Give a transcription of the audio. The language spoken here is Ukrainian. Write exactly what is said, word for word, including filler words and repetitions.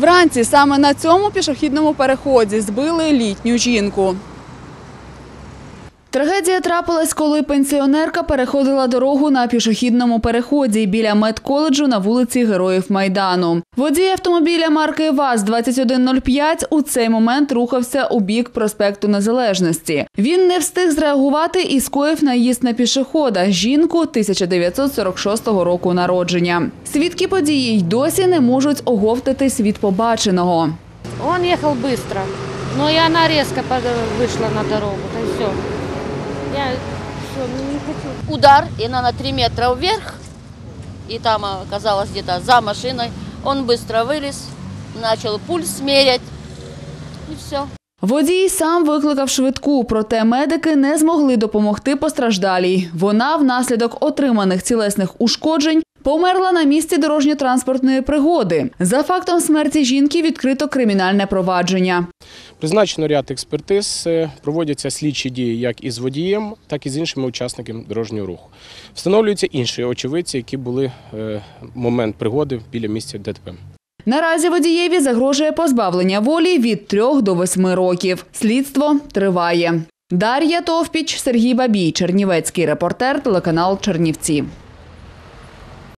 Вранці саме на цьому пішохідному переході збили літню жінку. Трагедія трапилась, коли пенсіонерка переходила дорогу на пішохідному переході біля медколеджу на вулиці Героїв Майдану. Водій автомобіля марки ВАЗ двадцять один нуль п'ять у цей момент рухався у бік проспекту Незалежності. Він не встиг зреагувати і скоїв наїзд на пішохода – жінку тисяча дев'ятсот сорок шостого року народження. Свідки події й досі не можуть оговтатись від побаченого. Він їхав швидко, але і вона різко вийшла на дорогу, та й все. Я все, не хочу. Удар, и она на три метра вверх, и там оказалась где-то за машиной. Он быстро вылез, начал пульс мерять, и все. Водій сам викликав швидку, проте медики не змогли допомогти постраждалій. Вона внаслідок отриманих тілесних ушкоджень померла на місці дорожньо-транспортної пригоди. За фактом смерті жінки відкрито кримінальне провадження. Призначено ряд експертиз, проводяться слідчі дії як із водієм, так і з іншими учасниками дорожнього руху. Встановлюються інші очевидці, які були в момент пригоди біля місця ДТП. Наразі водієві загрожує позбавлення волі від трьох до восьми років. Слідство триває. Дар'я Товпіч, Сергій Бабій, Чернівецький репортер, телеканал Чернівці.